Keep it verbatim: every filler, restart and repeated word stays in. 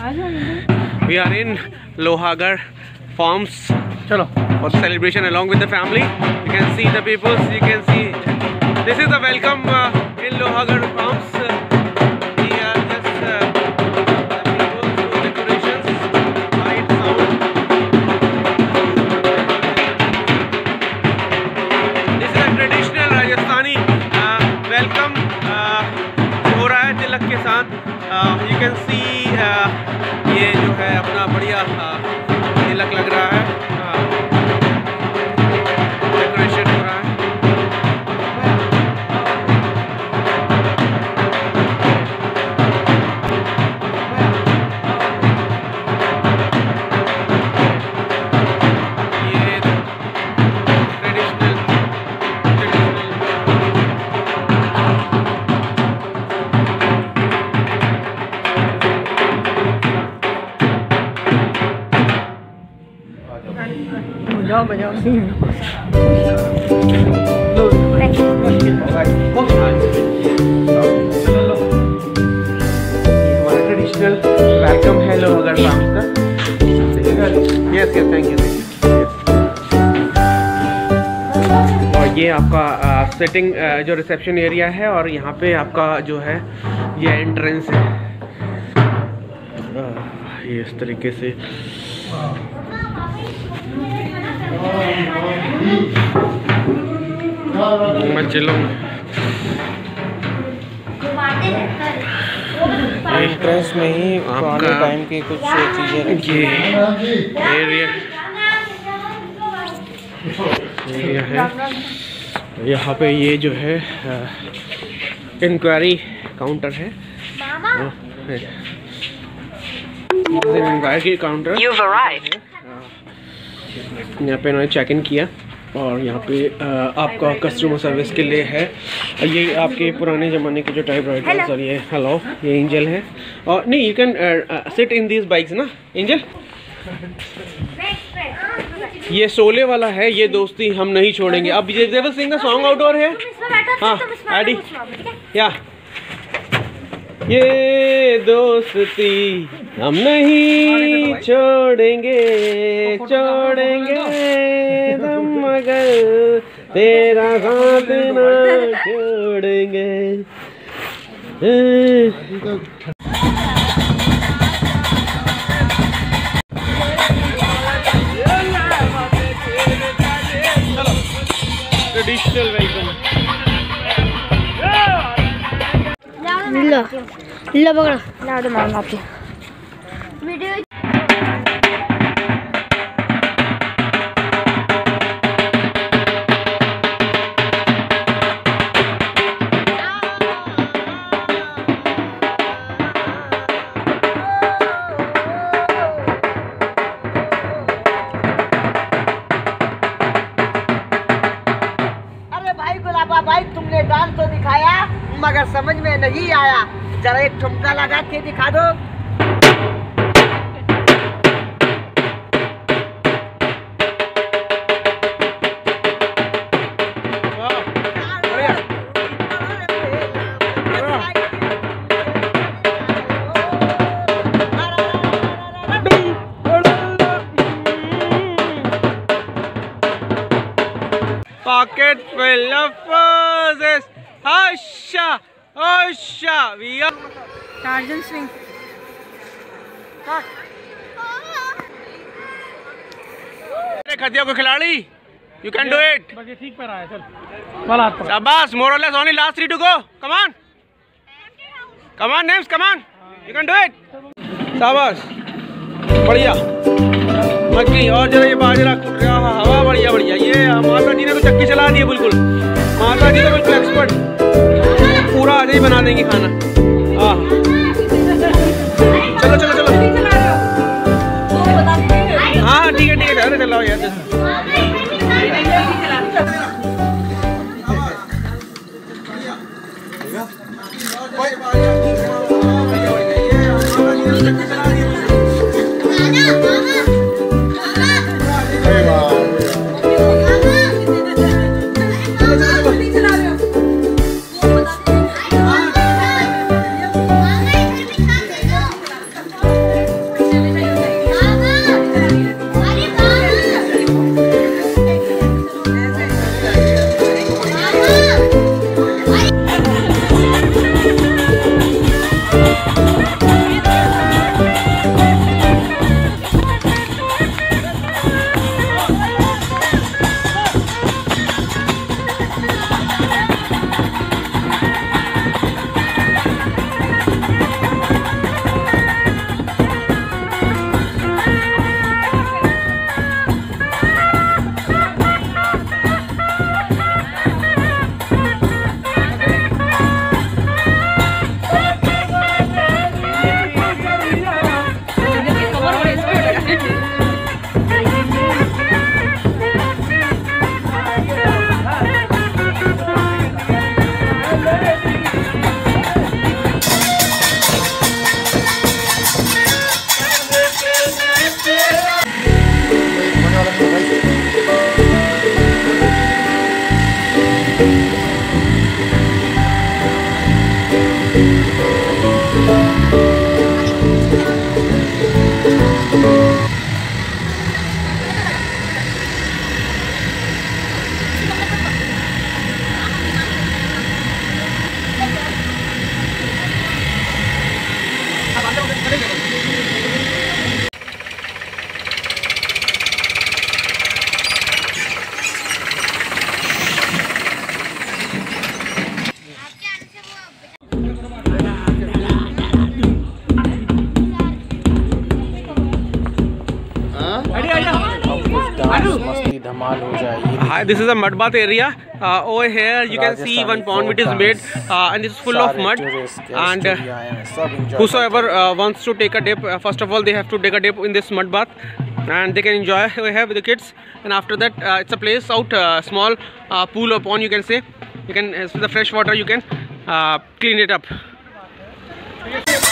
We are in Lohagarh Farms. Chalo. For the celebration along with the family. You can see the people. You can see. This is the welcome uh, in Lohagarh Farms. Uh, we are just uh, the decorations, light, sound. This is a traditional Rajasthani uh, welcome. Uh, हो रहा है तिलक के साथ. You can see uh, ये जो है अपना बढ़िया तिलक लग रहा है, डेकोरेशन हो रहा है. ये ट्रेडिशनल बजाओ बजाओ हमारा ट्रेडिशनल वेलकम है लोहागढ़ फार्म्स का. Yes yes thank you. और ये आपका सेटिंग जो रिसेप्शन एरिया है और यहाँ पे आपका जो है ये एंट्रेंस है. ये इस तरीके से मैं चलूँ. एंट्रेंस में ही पुराने टाइम की कुछ चीज़ें रखी ये एरिया एरिया है. यहाँ पे ये जो है इंक्वायरी काउंटर है. Enquiry counter. यहाँ पे इन्होंने चेक इन किया और यहाँ पे आपका कस्टमर सर्विस के लिए है. ये आपके पुराने ज़माने के जो टाइप राइटर्स और ये हेलो ये एंजल है. और नहीं you can sit in these bikes ना एंजल. ये सोले वाला है. ये दोस्ती हम नहीं छोड़ेंगे. अब विजय देवल सिंह का सॉन्ग आउटडोर है. हाँ आडी या ये दोस्ती हम नहीं छोड़ेंगे छोड़ेंगे हम मगर तेरा साथ ना छोड़ेंगे. Traditional welcome. लो लो पकड़ो ला दो मार आपकी वीडियो. अरे भाई गुलाबा भाई तुमने डांस तो दिखाया मगर समझ में नहीं आया. जरा एक ठुमका लगा के दिखा दो. Pocket full of roses. Asha, Asha, we are Tarzan swing. खदिया को खिलाड़ी. You can do it. बाकी ठीक पर आया. चल वाला हाथ. शाबाश. More or less only last three to go. Come on. Come on names. Come on. You can do it. शाबाश. बढ़िया. मक्की और जरा ये बाजरा हवा बढ़िया बढ़िया. ये माता जी ने तो चक्की चला दी है बिल्कुल. माता जी तो बिल्कुल एक्सपर्ट. पूरा आज ही बना देंगे खाना. हाँ चलो चलो चलो. हाँ ठीक है ठीक है. अरे चलाओ यार. धमाल हो जाए। Hi, this is a mud bath area. Uh, over here you can see one pond which is made uh, and it's full of mud. And uh, whosoever uh, wants to take a dip, uh, first of all they have to take a dip in this mud bath, and they can enjoy over here with the kids. And after that, uh, it's a place out, uh, small uh, pool or pond you can say. You can, uh, with the fresh water you can uh, clean it up.